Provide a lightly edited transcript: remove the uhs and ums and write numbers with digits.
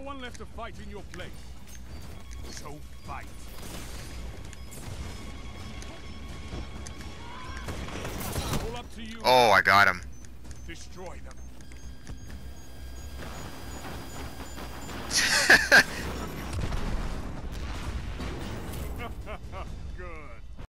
one left to fight in your place. So fight. All up to you. Oh, I got him.